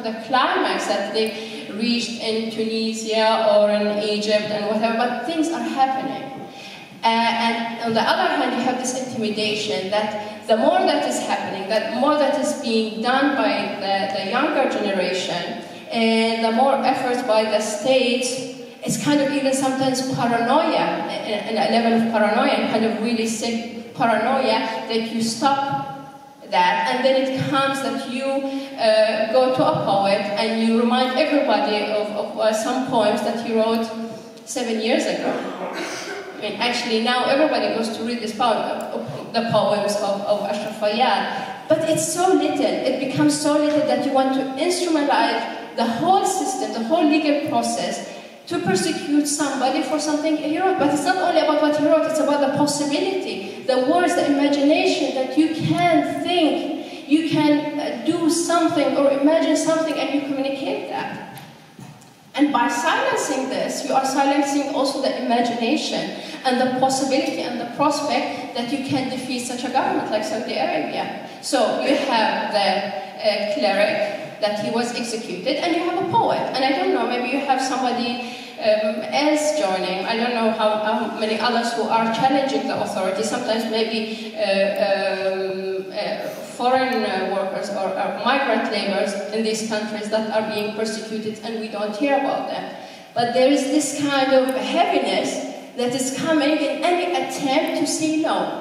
to the climax that they reached in Tunisia or in Egypt and whatever, but things are happening. And on the other hand, you have this intimidation that the more that is happening, the more that is being done by the younger generation, and the more efforts by the state, it's kind of even sometimes paranoia, a level of paranoia, and kind of really sick paranoia that you stop that, and then it comes that you go to a poet and you remind everybody of some poems that he wrote 7 years ago. I mean, actually now everybody goes to read this the poems of Ashraf Fayadh, but it's so little, it becomes so little that you want to instrumentalize the whole system, the whole legal process, to persecute somebody for something he wrote. But it's not only about what he wrote, it's about the possibility, the words, the imagination, that you can think, you can do something or imagine something and you communicate that. And by silencing this, you are silencing also the imagination and the possibility and the prospect that you can defeat such a government like Saudi Arabia. So you have the cleric that he was executed, and you have a poet. And I don't know, maybe you have somebody else joining. I don't know how many others who are challenging the authority. Sometimes maybe foreign workers or migrant laborers in these countries that are being persecuted and we don't hear about them. But there is this kind of heaviness that is coming in any attempt to say no.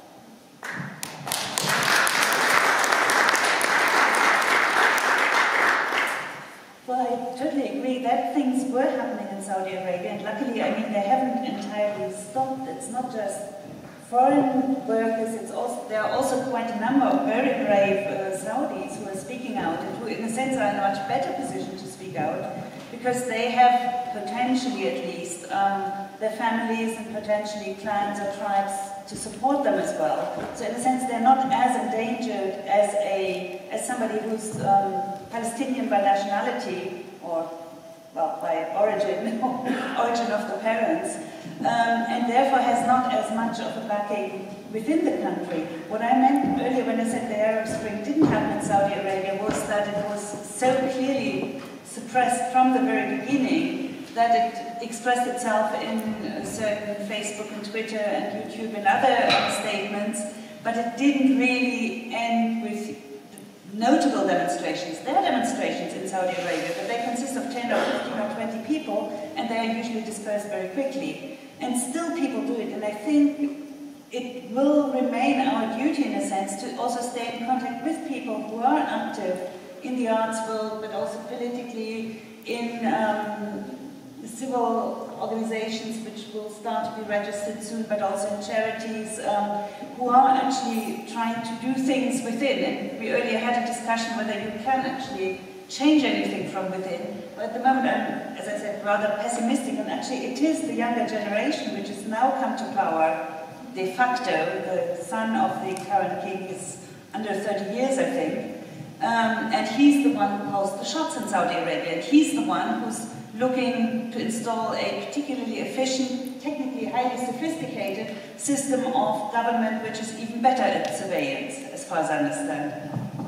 Well, I totally agree that things were happening in Saudi Arabia, and luckily, I mean, they haven't entirely stopped. It's not just foreign workers, there are also quite a number of very brave Saudis who are speaking out, and who in a sense are in a much better position to speak out, because they have potentially at least their families and potentially clans or tribes to support them as well. So in a sense they're not as endangered as somebody who's Palestinian by nationality, or well, by origin, origin of the parents, and therefore has not as much of a backing within the country. What I meant earlier when I said the Arab Spring didn't happen in Saudi Arabia was that it was so clearly suppressed from the very beginning that it expressed itself in certain Facebook and Twitter and YouTube and other statements, but it didn't really end with notable demonstrations. There are demonstrations in Saudi Arabia, but they consist of 10 or 15 or 20 people, and they are usually dispersed very quickly. And still people do it, and I think it will remain our duty, in a sense, to also stay in contact with people who are active in the arts world, but also politically, in civil organizations which will start to be registered soon, but also in charities who are actually trying to do things within. And we earlier had a discussion whether you can actually change anything from within. But at the moment I'm, as I said, rather pessimistic, and actually it is the younger generation which has now come to power de facto. The son of the current king is under 30 years, I think. And he's the one who calls the shots in Saudi Arabia. And he's the one who's looking to install a particularly efficient, technically highly sophisticated system of government which is even better at surveillance, as far as I understand.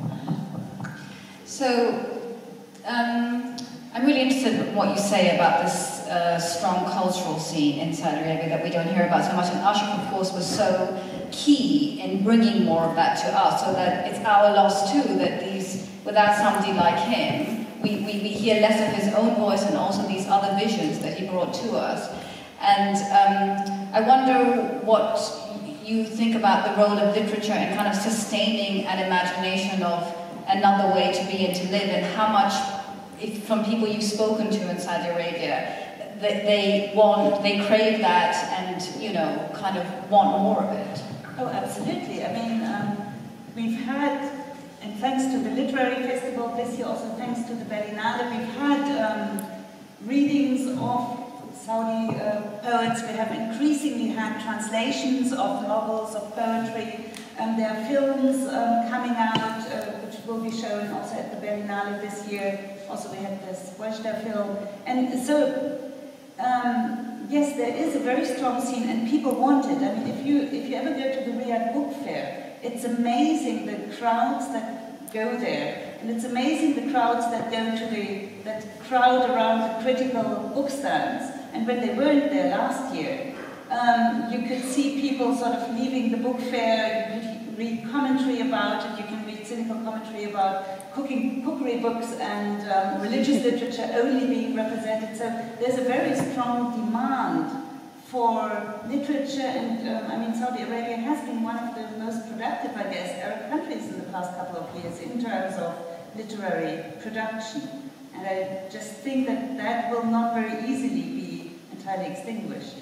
So, I'm really interested in what you say about this strong cultural scene in Saudi Arabia that we don't hear about so much. And Ashraf, of course, was so key in bringing more of that to us, so that it's our loss too, that without somebody like him, we hear less of his own voice and also these other visions that he brought to us. And I wonder what you think about the role of literature in kind of sustaining an imagination of another way to be and to live, and how much, from people you've spoken to in Saudi Arabia, they crave that and, you know, kind of want more of it. Oh, absolutely. I mean, we've had, and thanks to the literary festival this year, also thanks to the Berlinale, we've had readings of Saudi poets. We have increasingly had translations of novels, of poetry. There are films coming out, which will be shown also at the Berlinale this year. Also we had this Wajda film. And so, yes, there is a very strong scene, and people want it. I mean, if you ever go to the Riyadh Book Fair, it's amazing the crowds that go there. And it's amazing the crowds that go to that crowd around the critical bookstands. And when they weren't there last year, you could see people sort of leaving the book fair. You could read commentary about it. You can read cynical commentary about cookery books and religious literature only being represented. So there's a very strong demand for literature, and I mean, Saudi Arabia has been one of the most productive, I guess, Arab countries in the past couple of years in terms of literary production. And I just think that that will not very easily be entirely extinguished.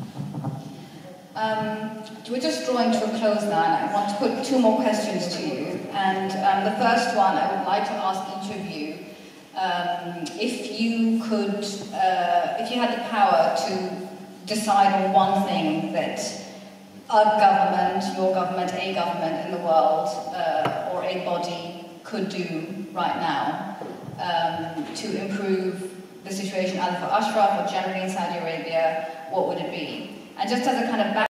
We're just drawing to a close now, and I want to put two more questions to you. And the first one, I would like to ask each of you, if you had the power to decide on one thing that a government, your government, a government in the world, or a body could do right now to improve the situation either for Ashraf or generally in Saudi Arabia, what would it be? And just as a kind of